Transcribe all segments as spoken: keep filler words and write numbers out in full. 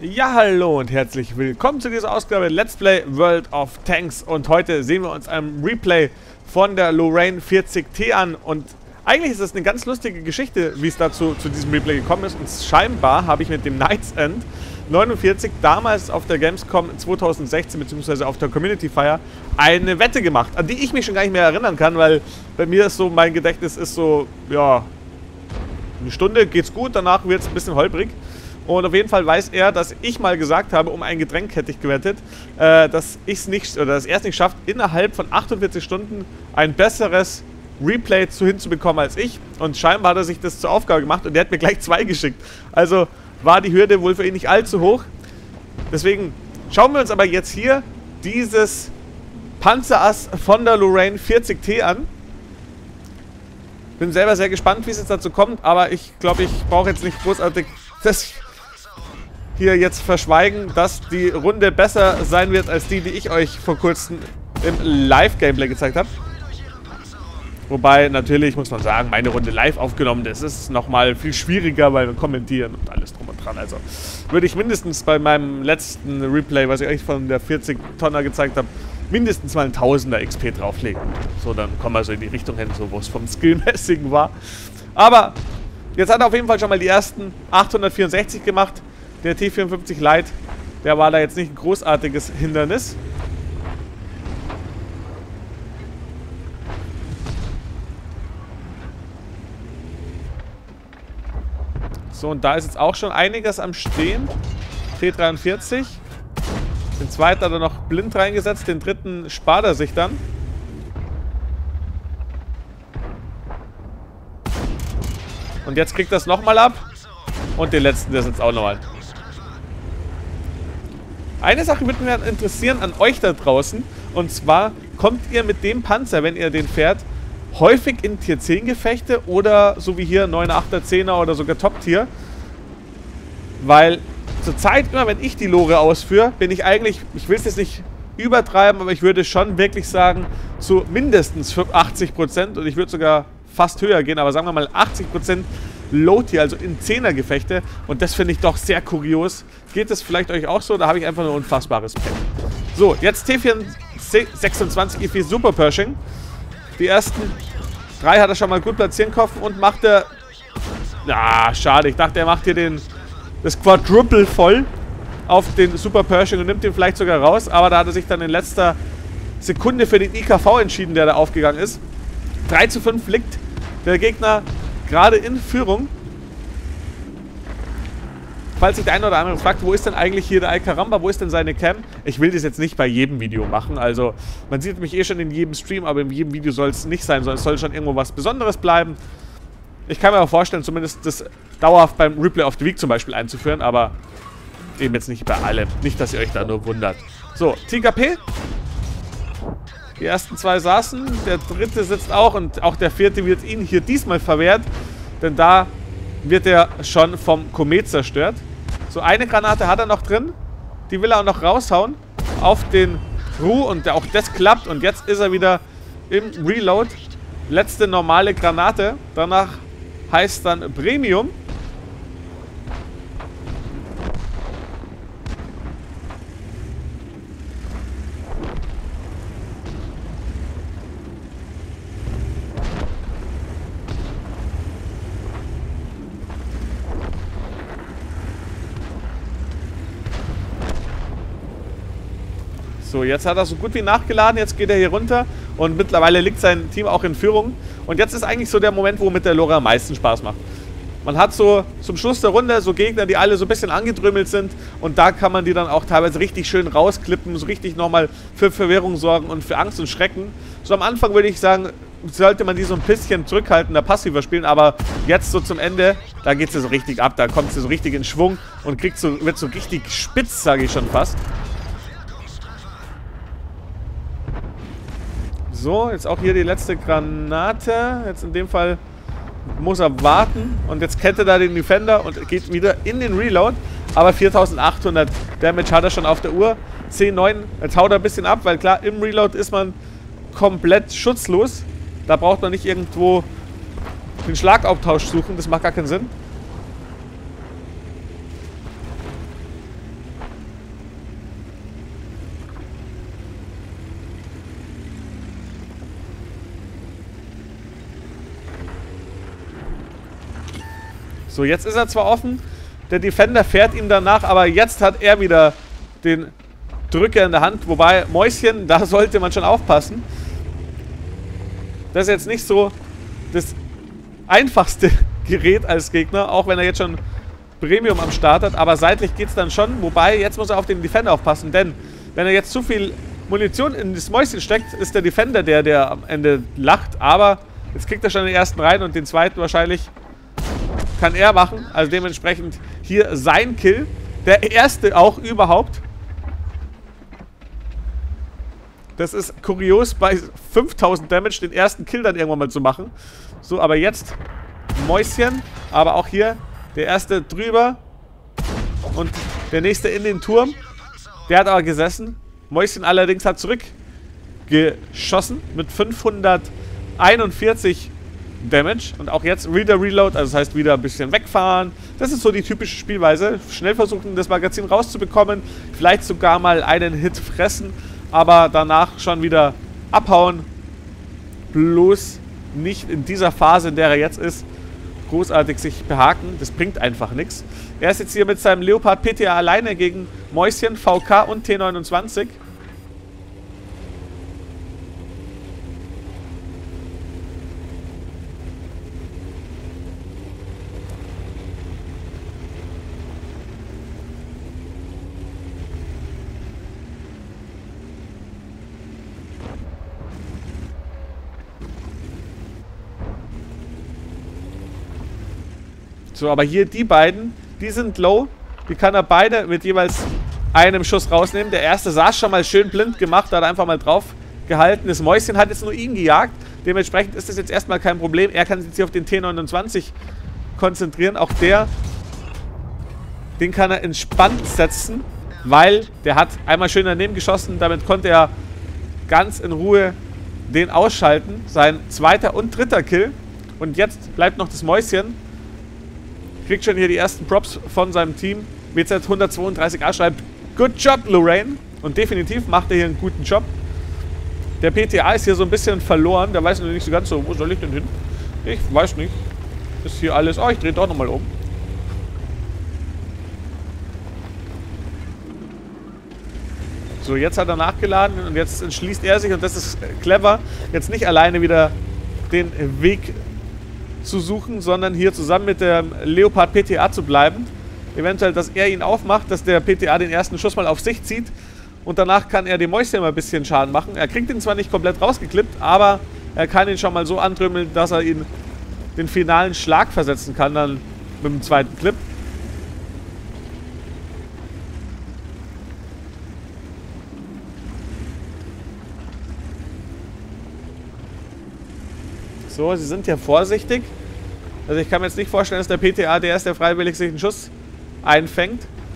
Ja, hallo und herzlich willkommen zu dieser Ausgabe Let's Play World of Tanks. Und heute sehen wir uns ein Replay von der Lorraine vierzig T an. Und eigentlich ist es eine ganz lustige Geschichte, wie es dazu zu diesem Replay gekommen ist. Und scheinbar habe ich mit dem Knight's End neunundvierzig damals auf der Gamescom zweitausendsechzehn bzw. auf der Community Fire eine Wette gemacht, an die ich mich schon gar nicht mehr erinnern kann, weil bei mir ist so, mein Gedächtnis ist so, ja, eine Stunde geht's gut, danach wird es ein bisschen holprig. Und auf jeden Fall weiß er, dass ich mal gesagt habe, um ein Getränk hätte ich gewettet, äh, dass ich es nicht, oder dass er es nicht schafft, innerhalb von achtundvierzig Stunden ein besseres Replay zu hinzubekommen als ich. Und scheinbar hat er sich das zur Aufgabe gemacht und der hat mir gleich zwei geschickt. Also war die Hürde wohl für ihn nicht allzu hoch. Deswegen schauen wir uns aber jetzt hier dieses Panzerass von der Lorraine vierzig T an. Bin selber sehr gespannt, wie es jetzt dazu kommt, aber ich glaube, ich brauche jetzt nicht großartig das hier jetzt verschweigen, dass die Runde besser sein wird als die, die ich euch vor kurzem im Live-Gameplay gezeigt habe. Wobei, natürlich muss man sagen, meine Runde live aufgenommen, das ist nochmal viel schwieriger, weil wir kommentieren und alles drum und dran. Also würde ich mindestens bei meinem letzten Replay, was ich euch von der vierzig Tonner gezeigt habe, mindestens mal ein Tausender X P drauflegen. So, dann kommen wir so in die Richtung hin, so wo es vom Skillmäßigen war. Aber jetzt hat er auf jeden Fall schon mal die ersten achthundertvierundsechzig gemacht. Der T vierundfünfzig Lite, der war da jetzt nicht ein großartiges Hindernis. So, und da ist jetzt auch schon einiges am Stehen. T dreiundvierzig. Den zweiten hat er noch blind reingesetzt, den dritten spart er sich dann. Und jetzt kriegt er es nochmal ab. Und den letzten, der sitzt auch nochmal. Eine Sache würde mich interessieren an euch da draußen. Und zwar, kommt ihr mit dem Panzer, wenn ihr den fährt, häufig in Tier zehn Gefechte oder so wie hier neuner, achter, zehner oder sogar Top-Tier? Weil zurzeit, immer wenn ich die Lore ausführe, bin ich eigentlich, ich will es jetzt nicht übertreiben, aber ich würde schon wirklich sagen, zu mindestens achtzig Prozent und ich würde sogar fast höher gehen, aber sagen wir mal achtzig Prozent Low-Tier, also in zehner Gefechte. Und das finde ich doch sehr kurios. Geht es vielleicht euch auch so? Da habe ich einfach nur unfassbares Pech. So, jetzt T sechsundzwanzig E vier Super Pershing. Die ersten drei hat er schon mal gut platzieren können und macht er... Ah, schade. Ich dachte, er macht hier den, das Quadruple voll auf den Super Pershing und nimmt den vielleicht sogar raus. Aber da hat er sich dann in letzter Sekunde für den I K V entschieden, der da aufgegangen ist. drei zu fünf liegt der Gegner gerade in Führung. Falls sich der eine oder andere fragt, wo ist denn eigentlich hier der Alcaramba, wo ist denn seine Cam? Ich will das jetzt nicht bei jedem Video machen, also man sieht mich eh schon in jedem Stream, aber in jedem Video soll es nicht sein, sondern es soll schon irgendwo was Besonderes bleiben. Ich kann mir auch vorstellen, zumindest das dauerhaft beim Replay of the Week zum Beispiel einzuführen, aber eben jetzt nicht bei allem. Nicht, dass ihr euch da nur wundert. So, Tiger P. Die ersten zwei saßen, der dritte sitzt auch und auch der vierte wird ihn hier diesmal verwehrt, denn da wird er schon vom Komet zerstört. So, eine Granate hat er noch drin, die will er auch noch raushauen auf den Ru und auch das klappt und jetzt ist er wieder im Reload. Letzte normale Granate, danach heißt dann Premium. So, jetzt hat er so gut wie nachgeladen, jetzt geht er hier runter und mittlerweile liegt sein Team auch in Führung. Und jetzt ist eigentlich so der Moment, wo mit der Lore am meisten Spaß macht. Man hat so zum Schluss der Runde so Gegner, die alle so ein bisschen angedrümmelt sind und da kann man die dann auch teilweise richtig schön rausklippen, so richtig nochmal für Verwirrung sorgen und für Angst und Schrecken. So am Anfang würde ich sagen, sollte man die so ein bisschen zurückhaltender, passiver spielen, aber jetzt so zum Ende, da geht sie so richtig ab, da kommt sie so richtig in Schwung und kriegt so, wird so richtig spitz, sage ich schon fast. So, jetzt auch hier die letzte Granate. Jetzt in dem Fall muss er warten. Und jetzt kettet er den Defender und geht wieder in den Reload. Aber viertausendachthundert Damage hat er schon auf der Uhr. C neun, jetzt haut er ein bisschen ab, weil klar, im Reload ist man komplett schutzlos. Da braucht man nicht irgendwo den Schlagabtausch suchen, das macht gar keinen Sinn. So, jetzt ist er zwar offen, der Defender fährt ihm danach, aber jetzt hat er wieder den Drücker in der Hand. Wobei, Mäuschen, da sollte man schon aufpassen. Das ist jetzt nicht so das einfachste Gerät als Gegner, auch wenn er jetzt schon Premium am Start hat, aber seitlich geht es dann schon. Wobei, jetzt muss er auf den Defender aufpassen, denn wenn er jetzt zu viel Munition in das Mäuschen steckt, ist der Defender der, der am Ende lacht. Aber jetzt kriegt er schon den ersten rein und den zweiten wahrscheinlich kann er machen. Also dementsprechend hier sein Kill. Der erste auch überhaupt. Das ist kurios, bei fünftausend Damage den ersten Kill dann irgendwann mal zu machen. So, aber jetzt Mäuschen. Aber auch hier der erste drüber. Und der nächste in den Turm. Der hat aber gesessen. Mäuschen allerdings hat zurückgeschossen mit fünfhunderteinundvierzig Damage. Und auch jetzt wieder Reload, also das heißt wieder ein bisschen wegfahren. Das ist so die typische Spielweise. Schnell versuchen, das Magazin rauszubekommen. Vielleicht sogar mal einen Hit fressen. Aber danach schon wieder abhauen. Bloß nicht in dieser Phase, in der er jetzt ist, großartig sich behaken. Das bringt einfach nichts. Er ist jetzt hier mit seinem Leopard P T A alleine gegen Mäuschen, V K und T neunundzwanzig. So, aber hier die beiden, die sind low. Die kann er beide mit jeweils einem Schuss rausnehmen. Der erste saß schon mal schön blind gemacht, hat einfach mal drauf gehalten. Das Mäuschen hat jetzt nur ihn gejagt. Dementsprechend ist das jetzt erstmal kein Problem. Er kann sich jetzt hier auf den T neunundzwanzig konzentrieren. Auch der, den kann er entspannt setzen, weil der hat einmal schön daneben geschossen. Damit konnte er ganz in Ruhe den ausschalten. Sein zweiter und dritter Kill. Und jetzt bleibt noch das Mäuschen. Kriegt schon hier die ersten Props von seinem Team. W Z hundertzweiunddreißig A schreibt, good job, Lorraine. Und definitiv macht er hier einen guten Job. Der P T A ist hier so ein bisschen verloren. Der weiß noch nicht so ganz so, wo soll ich denn hin? Ich weiß nicht. Ist hier alles... Oh, ich drehe doch nochmal um. So, jetzt hat er nachgeladen und jetzt entschließt er sich, und das ist clever, jetzt nicht alleine wieder den Weg zu suchen, sondern hier zusammen mit dem Leopard P T A zu bleiben. Eventuell, dass er ihn aufmacht, dass der P T A den ersten Schuss mal auf sich zieht und danach kann er dem Mäuschen mal ein bisschen Schaden machen. Er kriegt ihn zwar nicht komplett rausgeklippt, aber er kann ihn schon mal so andrümmeln, dass er ihn den finalen Schlag versetzen kann, dann mit dem zweiten Clip. So, sie sind ja vorsichtig. Also ich kann mir jetzt nicht vorstellen, dass der P T A der ist, der freiwillig sich einen Schuss einfängt.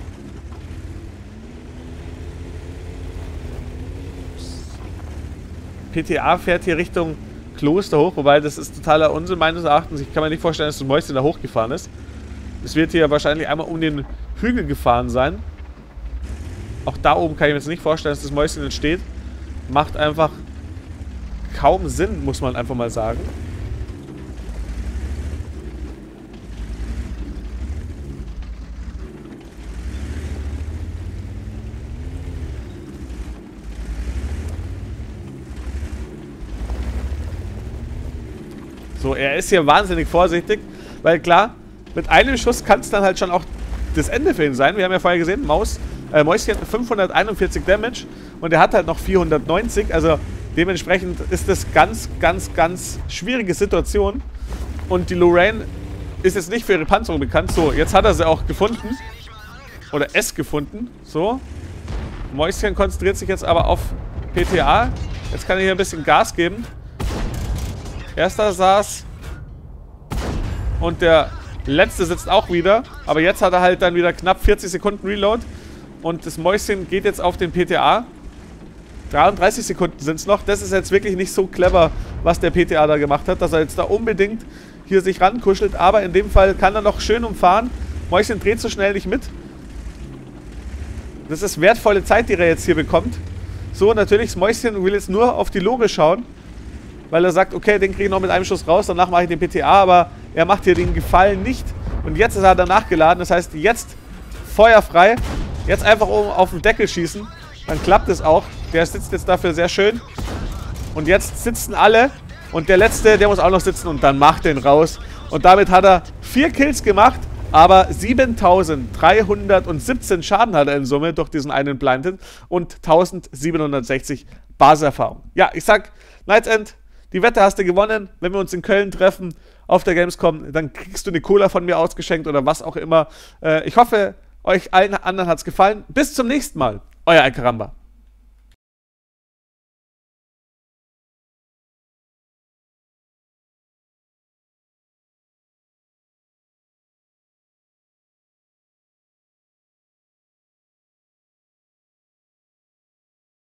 P T A fährt hier Richtung Kloster hoch, wobei das ist totaler Unsinn meines Erachtens. Ich kann mir nicht vorstellen, dass das Mäuschen da hochgefahren ist. Es wird hier wahrscheinlich einmal um den Hügel gefahren sein. Auch da oben kann ich mir jetzt nicht vorstellen, dass das Mäuschen entsteht. Macht einfach kaum Sinn, muss man einfach mal sagen. So, er ist hier wahnsinnig vorsichtig, weil klar, mit einem Schuss kann es dann halt schon auch das Ende für ihn sein. Wir haben ja vorher gesehen, Maus, äh, Mäuschen fünfhunderteinundvierzig Damage und er hat halt noch vierhundertneunzig, also dementsprechend ist das ganz, ganz, ganz schwierige Situation. Und die Lorraine ist jetzt nicht für ihre Panzerung bekannt. So, jetzt hat er sie auch gefunden. Oder es gefunden. So. Mäuschen konzentriert sich jetzt aber auf P T A. Jetzt kann er hier ein bisschen Gas geben. Erster saß. Und der letzte sitzt auch wieder. Aber jetzt hat er halt dann wieder knapp vierzig Sekunden Reload. Und das Mäuschen geht jetzt auf den P T A. dreiunddreißig Sekunden sind es noch. Das ist jetzt wirklich nicht so clever, was der P T A da gemacht hat, dass er jetzt da unbedingt hier sich rankuschelt. Aber in dem Fall kann er noch schön umfahren. Mäuschen dreht so schnell nicht mit. Das ist wertvolle Zeit, die er jetzt hier bekommt. So, natürlich, das Mäuschen will jetzt nur auf die Lore schauen. Weil er sagt, okay, den kriege ich noch mit einem Schuss raus, danach mache ich den P T A. Aber er macht hier den Gefallen nicht, Und jetzt ist er danach geladen. Das heißt, jetzt feuerfrei. Jetzt einfach oben auf den Deckel schießen. Dann klappt es auch. Der sitzt jetzt dafür sehr schön. Und jetzt sitzen alle. Und der letzte, der muss auch noch sitzen. Und dann macht den raus. Und damit hat er vier Kills gemacht. Aber siebentausenddreihundertsiebzehn Schaden hat er in Summe durch diesen einen Blinded. Und eintausendsiebenhundertsechzig Basiserfahrung. Ja, ich sag, Night's End, die Wette hast du gewonnen. Wenn wir uns in Köln treffen auf der Gamescom, dann kriegst du eine Cola von mir ausgeschenkt oder was auch immer. Äh, ich hoffe, euch allen anderen hat es gefallen. Bis zum nächsten Mal. Euer Alcaramba.